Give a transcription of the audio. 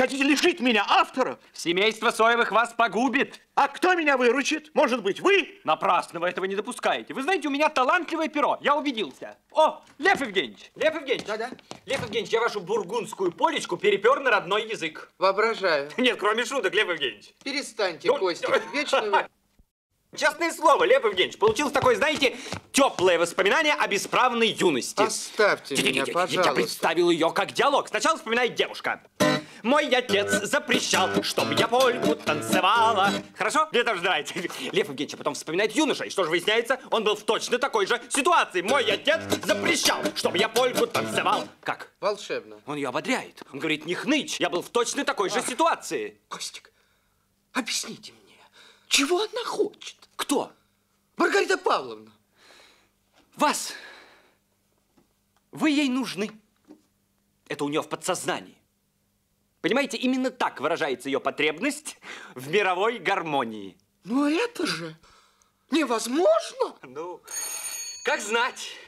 хотите лишить меня автора? Семейство Соевых вас погубит. А кто меня выручит? Может быть, вы? Напрасно вы этого не допускаете. Вы знаете, у меня талантливое перо, я убедился. О, Лев Евгеньевич! Лев Евгеньевич! Да-да. Лев Евгеньевич, я вашу бургундскую полечку перепер на родной язык. Воображаю. Нет, кроме шуток, Лев Евгеньевич. Перестаньте, Костик, вечно вы... Честное слово, Лев Евгеньевич, получилось такое, знаете, теплое воспоминание о бесправной юности. Оставьте меня, пожалуйста. Я представил ее как диалог. Сначала вспоминает девушка. Мой отец запрещал, чтобы я польку танцевала. Хорошо? Мне тоже нравится. Лев Евгеньевич потом вспоминает юноша. И что же выясняется? Он был в точно такой же ситуации. Мой отец запрещал, чтобы я польку танцевал. Как? Волшебно. Он ее ободряет. Он говорит, не хнычь. Я был в точно такой же ситуации. Костик, объясните мне, чего она хочет? Кто? Маргарита Павловна. Вас. Вы ей нужны. Это у нее в подсознании. Понимаете, именно так выражается ее потребность в мировой гармонии. Но это же невозможно. Ну, как знать.